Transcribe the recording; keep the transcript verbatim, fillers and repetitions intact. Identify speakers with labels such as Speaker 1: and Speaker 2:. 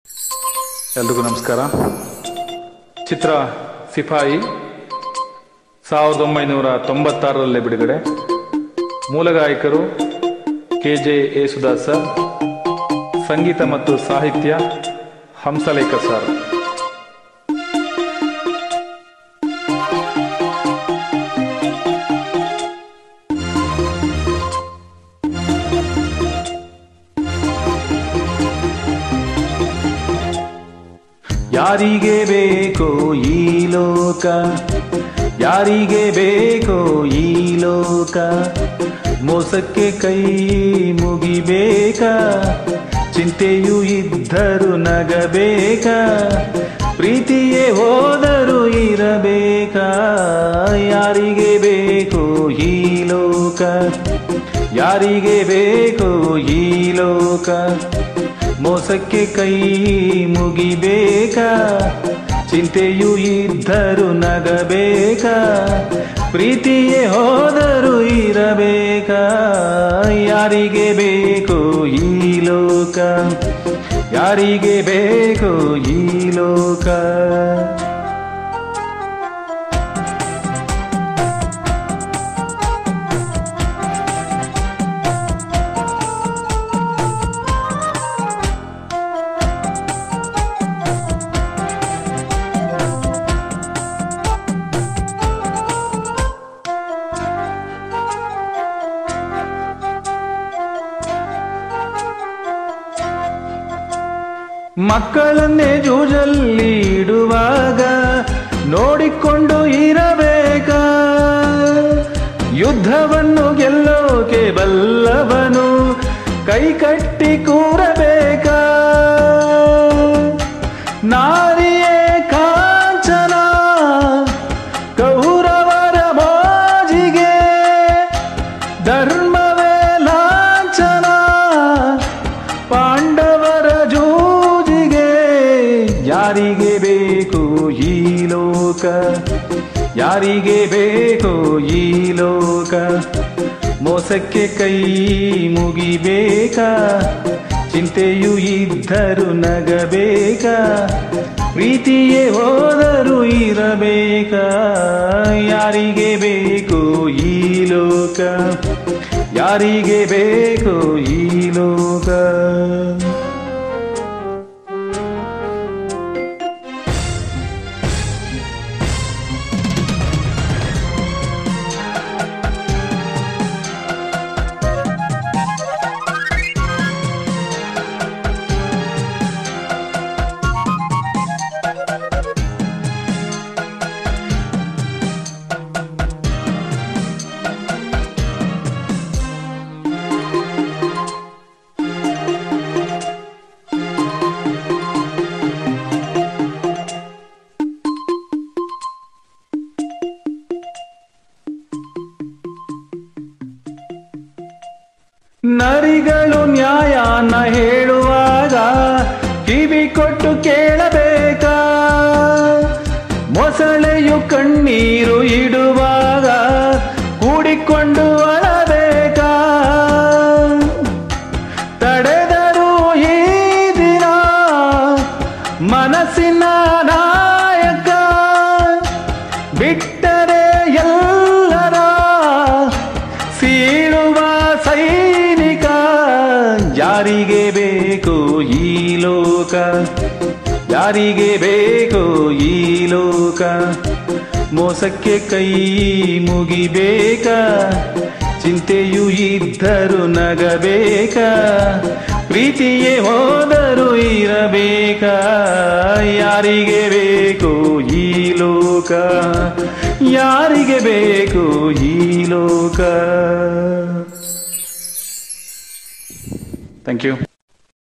Speaker 1: ಎಲ್ರಿಗೂ ನಮಸ್ಕಾರ. ಚಿತ್ರ ಸಿಪಾಯಿ ಸಾವಿರದ ಒಂಬೈನೂರ ತೊಂಬತ್ತಾರರಲ್ಲಿ ಬಿಡುಗಡೆ. ಮೂಲ ಗಾಯಕರು ಕೆ ಜೆ ಯೇಸುದಾಸ್ ಸರ್, ಸಂಗೀತ ಮತ್ತು ಸಾಹಿತ್ಯ ಹಂಸಲೇಖ ಸರ್. ಯಾರಿಗೆ ಬೇಕೋ ಈ ಲೋಕ, ಯಾರಿಗೆ ಬೇಕೋ ಈ ಲೋಕ, ಮೋಸಕ್ಕೆ ಕೈ ಮುಗಿಬೇಕಾ, ಚಿಂತೆಯೂ ಇದ್ದರೂ ನಗಬೇಕಾ, ಪ್ರೀತಿಯೇ ಹೋದರೂ ಇರಬೇಕಾ. ಯಾರಿಗೆ ಬೇಕೋ ಈ ಲೋಕ, ಯಾರಿಗೆ ಬೇಕೋ ಈ ಲೋಕ, ಮೋಸಕ್ಕೆ ಕೈ ಮುಗಿಬೇಕಾ, ಚಿಂತೆಯೂ ಇದ್ದರೂ ನಗಬೇಕಾ, ಪ್ರೀತಿಯೇ ಹೋದರೂ ಇರಬೇಕಾ. ಯಾರಿಗೆ ಬೇಕೋ ಈ ಲೋಕ, ಯಾರಿಗೆ ಬೇಕೋ ಈ ಲೋಕ. ಮಕ್ಕಳನ್ನೇ ಜೂಜಲ್ಲಿ ಇಡುವಾಗ ನೋಡಿಕೊಂಡು ಇರಬೇಕಾ, ಯುದ್ಧವನ್ನು ಗೆಲ್ಲೋಕೆ ಬಲ್ಲವನು ಕೈ ಕಟ್ಟಿ ಕೂರಬೇಕಾ. ನಾರಿಯೇ ಕಾಂಚನ ಕೌರವರ ಮೋಜಿಗೆ, ಧರ್ಮವೇ ಲಾಂಛನ ಪಾಂಡವರ ಜೂ. ಯಾರಿಗೆ ಬೇಕೋ ಈ ಲೋಕ, ಯಾರಿಗೆ ಬೇಕೋ ಈ ಲೋಕ, ಮೋಸಕ್ಕೆ ಕೈ ಮುಗಿಬೇಕಾ, ಚಿಂತೆಯೂ ಇದ್ದರೂ ನಗಬೇಕಾ, ಪ್ರೀತಿಯೇ ಹೋದರೂ ಇರಬೇಕಾ. ಯಾರಿಗೆ ಬೇಕೋ ಈ ಲೋಕ, ಯಾರಿಗೆ ಬೇಕೋ ಈ ಲೋಕ. ನರಿಗಳು ನ್ಯಾಯನ ಹೇಳುವಾಗ ಕಿವಿ ಕೊಟ್ಟು ಕೇಳಬೇಕಾ, ಮೊಸಳೆಯು ಕಣ್ಣೀರು ಇಡುವಾಗ ಕೂಡಿಕೊಂಡು ಅಳಬೇಕಾ. ತಡೆದರು ಈ ದಿನ ಮನಸ್ಸಿನ ನಾಯಕ, ಬಿಟ್ಟರೆ ಎಲ್ಲರ ಸೀಳುವ ಸೈನಿಕ. ಯಾರಿಗೆ ಬೇಕೋ ಈ ಲೋಕ, ಯಾರಿಗೆ ಬೇಕೋ ಈ ಲೋಕ, ಮೋಸಕ್ಕೆ ಕೈ ಮುಗಿಬೇಕಾ, ಚಿಂತೆಯೂ ಇದ್ದರೂ ನಗಬೇಕಾ, ಪ್ರೀತಿಯೇ ಹೋದರೂ ಇರಬೇಕಾ. ಯಾರಿಗೆ ಬೇಕೋ ಈ ಲೋಕ, ಯಾರಿಗೆ ಬೇಕೋ ಈ ಲೋಕ. Thank you.